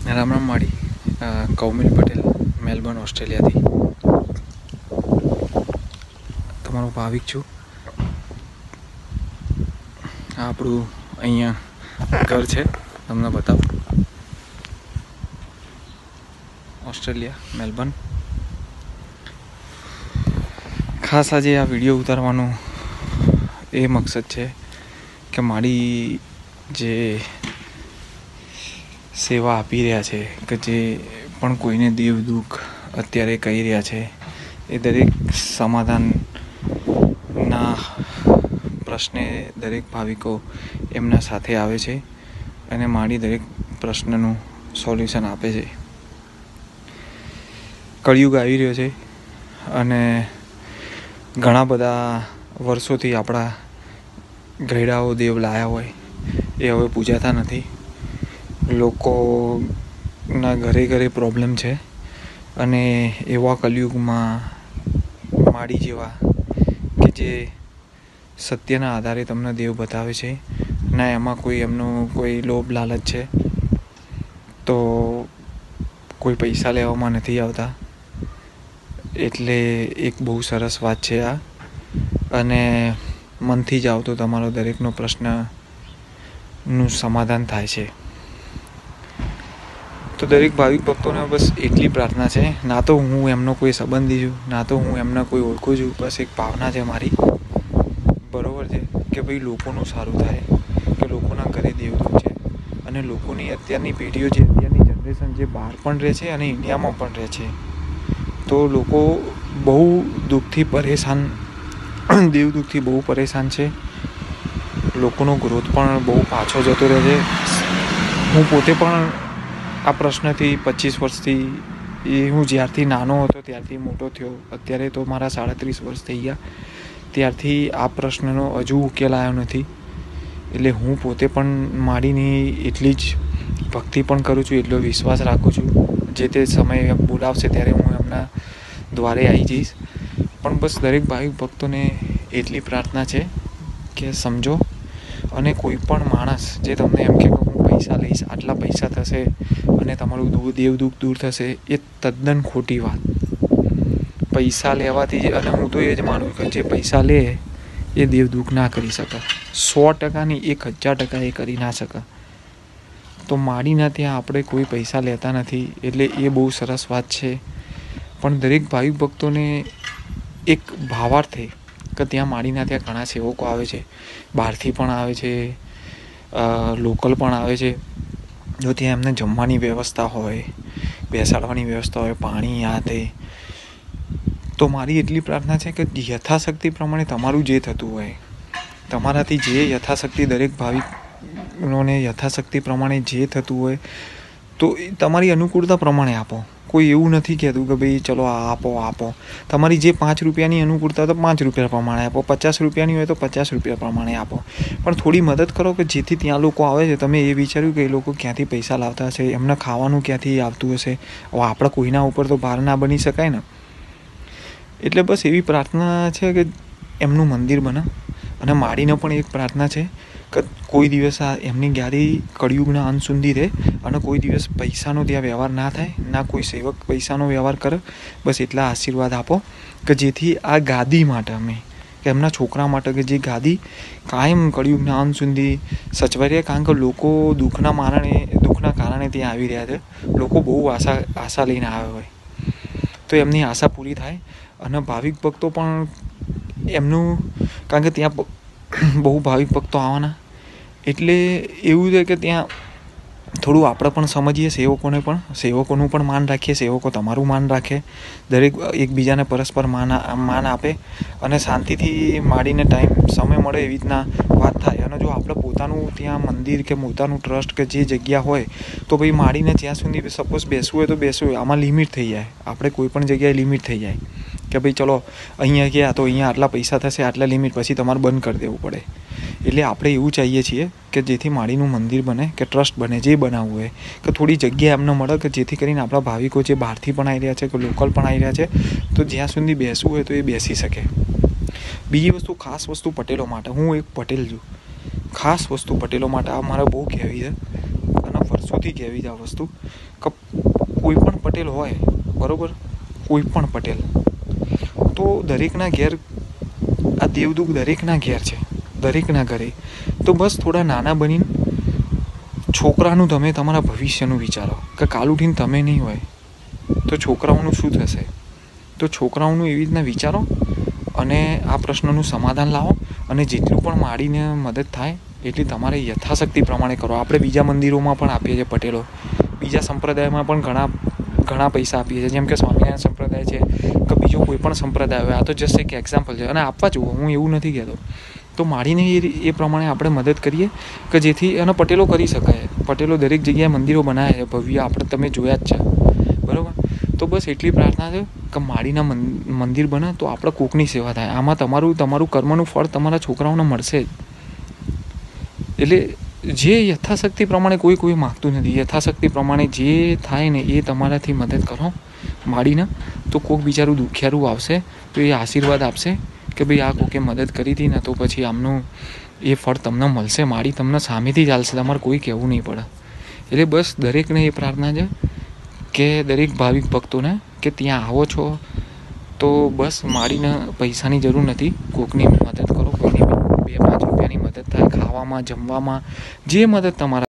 રામ રામ માળી કૌમિલ પટેલ મેલબર્ન ઓસ્ટ્રેલિયાથી તમારો ભાવિક છું. આ આપણું અહીંયા ઘર છે, તમને બતાવું. Australia Melbourne. ખાસ આજે આ વિડીયો ઉતારવાનો એ મકસદ છે કે મારી જે સેવા આપી રહ્યા છે, કે જે પણ કોઈને દેવ દુઃખ અત્યારે કહી રહ્યા છે, એ દરેક સમાધાનના પ્રશ્ને દરેક ભાવિકો એમના સાથે આવે છે અને મારી દરેક પ્રશ્નનું સોલ્યુશન આપે છે. કળિયુગ આવી રહ્યો છે અને ઘણા બધા વર્ષોથી આપણા ગયડાઓ દેવ લાયા હોય એ હવે પૂજાતા નથી. લોકોના ઘરે ઘરે પ્રોબ્લેમ છે અને એવા કલયુગમાં માળી જેવા કે જે સત્યના આધારે તમને દેવ બતાવે છે, ના એમાં કોઈ એમનો કોઈ લોભ લાલચ છે, તો કોઈ પૈસા લેવામાં નથી આવતા. એટલે એક બહુ સરસ વાત છે આ, અને મનથી જાઓ તો તમારો દરેકનો પ્રશ્નનું સમાધાન થાય છે. તો દરેક ભાવિક ભક્તોને બસ એટલી પ્રાર્થના છે, ના તો હું એમનો કોઈ સંબંધી છું, ના તો હું એમને કોઈ ઓળખું છું, બસ એક ભાવના છે મારી, બરાબર છે, કે ભાઈ લોકોનું સારું થાય, કે લોકોના ઘરે દેવદૂત છે અને લોકોની અત્યારની પેઢીઓ છે, અત્યારની જનરેશન જે બહાર પણ રહે છે અને ઇન્ડિયામાં પણ રહે છે, તો લોકો બહુ દુઃખથી પરેશાન, દેવ દુઃખથી બહુ પરેશાન છે. લોકોનો ગ્રોથ પણ બહુ પાછો જતો રહે છે. હું પોતે પણ આ પ્રશ્નથી 25 વર્ષથી, હું જ્યારથી નાનો હતો ત્યારથી મોટો થયો, અત્યારે તો મારા 37 વર્ષ થઈ ગયા, ત્યારથી આ પ્રશ્નનો હજુ ઉકેલ આવ્યો નથી. એટલે હું પોતે પણ માળીની એટલી જ ભક્તિ પણ કરું છું, એટલો વિશ્વાસ રાખું છું. જે તે સમયે બોલાવશે ત્યારે હું એમના દ્વારે આવી જઈશ. પણ બસ દરેક ભાવિક ભક્તોને એટલી પ્રાર્થના છે કે સમજો, અને કોઈ પણ માણસ જે તમને એમ કે હું પૈસા લઈશ, આટલા પૈસા થશે અને તમારું દેવ દુઃખ દૂર થશે, એ તદ્દન ખોટી વાત. પૈસા લેવાથી, અને હું તો એ જ માનું કે જે પૈસા લે એ દેવ દુઃખ ના કરી શકે, 100% નહીં 1000% એ કરી ના શકે. તો માળીના ત્યાં આપણે કોઈ પૈસા લેતા નથી, એટલે એ બહુ સરસ વાત છે. પણ દરેક ભાવિક ભક્તોને એક ભાવાર્થે કે ત્યાં માળીના ત્યાં ઘણા સેવકો આવે છે, બહારથી પણ આવે છે, લોકલ પણ આવે છે. જો ત્યાં એમને જમવાની વ્યવસ્થા હોય, બેસાડવાની વ્યવસ્થા હોય, પાણી આ તે, તો મારી એટલી પ્રાર્થના છે કે યથાશક્તિ પ્રમાણે તમારું જે થતું હોય, તમારાથી જે યથાશક્તિ, દરેક ભાવિકોને યથાશક્તિ પ્રમાણે જે થતું હોય, તો એ તમારી અનુકૂળતા પ્રમાણે આપો. કોઈ એવું નથી કહેતું કે ભાઈ ચલો આ આપો. તમારી જે 5 રૂપિયાની અનુકૂળતા તો 5 રૂપિયા પ્રમાણે આપો, 50 રૂપિયાની હોય તો 50 રૂપિયા પ્રમાણે આપો. પણ થોડી મદદ કરો કે જેથી ત્યાં લોકો આવે છે, તમે એ વિચાર્યું કે એ લોકો ક્યાંથી પૈસા લાવતા હશે, એમને ખાવાનું ક્યાંથી આવતું હશે. હવે આપણે કોઈના ઉપર તો ભાર ના બની શકાય ને. એટલે બસ એવી પ્રાર્થના છે કે એમનું મંદિર બને. અને માળીને પણ એક પ્રાર્થના છે કે કોઈ દિવસ આ એમની ગાદી કળિયુગના અંત સુધી રહે અને કોઈ દિવસ પૈસાનો ત્યાં વ્યવહાર ના થાય, ના કોઈ સેવક પૈસાનો વ્યવહાર કરે. બસ એટલા આશીર્વાદ આપો કે જેથી આ ગાદી માટે અમે, કે એમના છોકરા માટે, કે જે ગાદી કાયમ કળિયુગના અંત સુધી સચવાઈ રહે. કારણ કે લોકો દુઃખના કારણે ત્યાં આવી રહ્યા છે. લોકો બહુ આશા લઈને આવ્યા હોય, તો એમની આશા પૂરી થાય. અને ભાવિક ભક્તો પણ એમનું, કારણ કે ત્યાં બહુ ભાવિક ભક્તો આવવાના, એટલે એવું છે કે ત્યાં થોડું આપણે પણ સમજીએ, સેવકોનું પણ માન રાખીએ, સેવકો તમારું માન રાખે, દરેક એકબીજાને પરસ્પર માન આપે અને શાંતિથી માળીને સમય મળે એવી રીતના વાત થાય. અને જો આપણે પોતાનું ત્યાં મંદિર કે પોતાનું ટ્રસ્ટ કે જે જગ્યા હોય, તો ભાઈ માળીને જ્યાં સુધી સપોઝ બેસવું હોય તો બેસવું હોય. આમાં લિમિટ થઈ જાય, આપણે કોઈ પણ જગ્યાએ લિમિટ થઈ જાય કે ભાઈ ચલો અહીંયા ગયા તો અહીંયા આટલા પૈસા થશે, આટલા લિમિટ, પછી તમારે બંધ કરી દેવું પડે. એટલે આપણે એવું ચાહીએ છીએ કે જેથી માળીનું મંદિર બને, કે ટ્રસ્ટ બને, જે બનાવવું હોય, કે થોડી જગ્યા એમને મળે કે જેથી કરીને આપણા ભાવિકો જે બહારથી પણ આવી રહ્યા છે, કે લોકલ પણ આવી રહ્યા છે, તો જ્યાં સુધી બેસવું હોય તો એ બેસી શકે. બીજી વસ્તુ, ખાસ વસ્તુ પટેલો માટે, હું એક પટેલ છું, ખાસ વસ્તુ પટેલો માટે આ મારે બહુ કહેવી છે. અને વર્ષોથી કહેવી છે આ વસ્તુ કે કોઈ પણ પટેલ હોય, બરાબર, કોઈ પણ પટેલ, તો દરેકના ઘેર આ દેવદુખ દરેકના ઘેર છે, દરેકના ઘરે. તો બસ થોડા નાના બનીને છોકરાનું તમે તમારા ભવિષ્યનું વિચારો કે કાલ ઉઠીને તમે નહીં હોય તો છોકરાઓનું શું થશે. તો છોકરાઓનું એવી રીતના વિચારો અને આ પ્રશ્નનું સમાધાન લાવો, અને જેટલું પણ માડીને મદદ થાય એટલી તમારે યથાશક્તિ પ્રમાણે કરો. આપણે બીજા મંદિરોમાં પણ આપીએ છીએ પટેલો, બીજા સંપ્રદાયમાં પણ ઘણા પૈસા આપીએ છીએ, જેમ કે સ્વામિનારાયણ સંપ્રદાય છે કે બીજો કોઈ પણ સંપ્રદાય હોય. આ તો જસ્ટ એક એક્ઝામ્પલ છે અને આપવા જુઓ, હું એવું નથી કહેતો. તો માડીને એ પ્રમાણે આપણે મદદ કરીએ કે જેથી અને પટેલો કરી શકાય. પટેલો દરેક જગ્યાએ મંદિરો બનાવ્યા છે ભવ્ય, આપણે તમે જોયા જ છે, બરાબર. તો બસ એટલી પ્રાર્થના છે કે માડીના મંદિર બને તો આપણે કોકની સેવા થાય. આમાં તમારું કર્મનું ફળ તમારા છોકરાઓને મળશે જ. એટલે જે યથાશક્તિ પ્રમાણે કોઈ માગતું નથી, યથાશક્તિ પ્રમાણે જે થાય ને એ તમારાથી મદદ કરો માડીને, તો કોક બિચારું દુખિયારું આવશે તો એ આશીર્વાદ આપશે કે ભાઈ આ કોકે મદદ કરી હતી ને, તો પછી આમનું એ ફળ તમને મળશે. માડી તમને સામેથી ચાલશે, તમારે કોઈ કહેવું નહીં પડે. એટલે બસ દરેકને એ પ્રાર્થના છે કે દરેક ભાવિક ભક્તોને કે ત્યાં આવો છો તો બસ માડીને પૈસાની જરૂર નથી, કોકની મદદ કરો. કોઈની 2-5 રૂપિયાની મદદ થાય, ખાવામાં, જમવામાં, જે મદદ તમારા